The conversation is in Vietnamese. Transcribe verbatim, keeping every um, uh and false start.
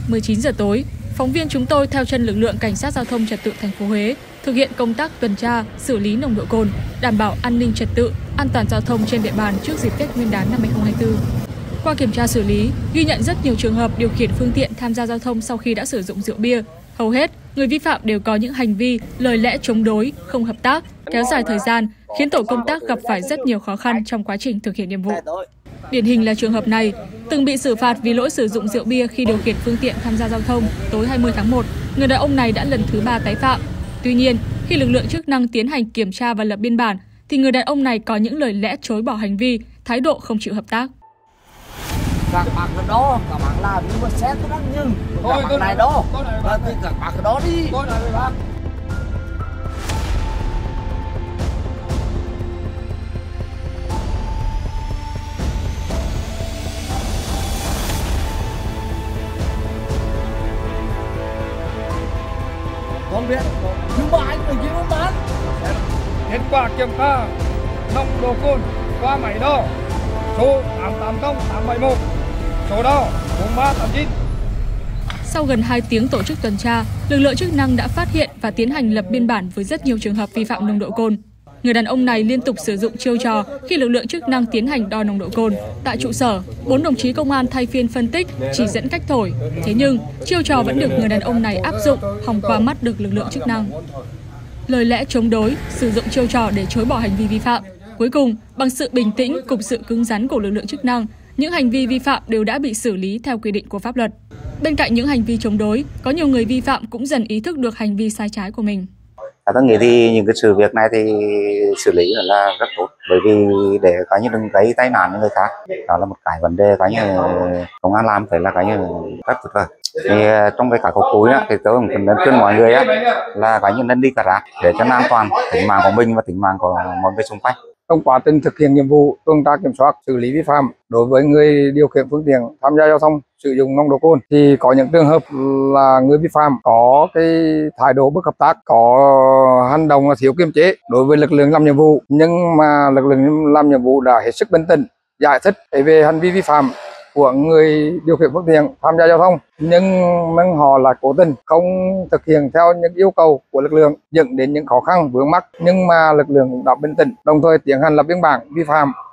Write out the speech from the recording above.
mười chín giờ tối, phóng viên chúng tôi theo chân lực lượng cảnh sát giao thông trật tự thành phố Huế thực hiện công tác tuần tra, xử lý nồng độ cồn, đảm bảo an ninh trật tự, an toàn giao thông trên địa bàn trước dịp Tết Nguyên đán năm hai không hai tư. Qua kiểm tra xử lý, ghi nhận rất nhiều trường hợp điều khiển phương tiện tham gia giao thông sau khi đã sử dụng rượu bia. Hầu hết, người vi phạm đều có những hành vi, lời lẽ chống đối, không hợp tác, kéo dài thời gian, khiến tổ công tác gặp phải rất nhiều khó khăn trong quá trình thực hiện nhiệm vụ. Điển hình là trường hợp này, từng bị xử phạt vì lỗi sử dụng rượu bia khi điều khiển phương tiện tham gia giao thông tối hai mươi tháng một, người đàn ông này đã lần thứ ba tái phạm. Tuy nhiên, khi lực lượng chức năng tiến hành kiểm tra và lập biên bản, thì người đàn ông này có những lời lẽ chối bỏ hành vi, thái độ không chịu hợp tác. Các bạn ở đó, các bạn làm nhưng mà xe tôi đang dừng. Các bạn này đó, thì các bạn ở đó đi. Con biết, nhưng mà anh phải ghi buôn bán. Kết quả kiểm tra nồng độ cồn qua máy đo số tám tám không tám bảy mốt, số đo bốn ba tám chín. Sau gần hai tiếng tổ chức tuần tra, lực lượng chức năng đã phát hiện và tiến hành lập biên bản với rất nhiều trường hợp vi phạm nồng độ cồn. Người đàn ông này liên tục sử dụng chiêu trò khi lực lượng chức năng tiến hành đo nồng độ cồn. Tại trụ sở, bốn đồng chí công an thay phiên phân tích, chỉ dẫn cách thổi. Thế nhưng, chiêu trò vẫn được người đàn ông này áp dụng, hòng qua mắt được lực lượng chức năng. Lời lẽ chống đối, sử dụng chiêu trò để chối bỏ hành vi vi phạm. Cuối cùng, bằng sự bình tĩnh cùng sự cứng rắn của lực lượng chức năng, những hành vi vi phạm đều đã bị xử lý theo quy định của pháp luật. Bên cạnh những hành vi chống đối, có nhiều người vi phạm cũng dần ý thức được hành vi sai trái của mình. Tôi nghĩ thì những cái sự việc này thì xử lý là rất tốt, bởi vì để có như đừng gây tai nạn với người khác, đó là một cái vấn đề có như công an làm phải là có như rất tuyệt vời. Thì trong cái cả cuộc cuối thì tôi cũng cần khuyên mọi người á, là có như nên đi cà rác để cho an toàn tính mạng của mình và tính mạng của mọi người xung quanh. Trong quá trình thực hiện nhiệm vụ tuần tra kiểm soát xử lý vi phạm đối với người điều khiển phương tiện tham gia giao thông sử dụng nồng độ cồn thì có những trường hợp là người vi phạm có cái thái độ bất hợp tác, có hành động là thiếu kiềm chế đối với lực lượng làm nhiệm vụ, nhưng mà lực lượng làm nhiệm vụ đã hết sức bình tĩnh giải thích về hành vi vi phạm của người điều khiển phương tiện tham gia giao thông, nhưng nhưng họ là cố tình không thực hiện theo những yêu cầu của lực lượng, dẫn đến những khó khăn vướng mắc, nhưng mà lực lượng cũng đã bình tĩnh đồng thời tiến hành lập biên bản vi phạm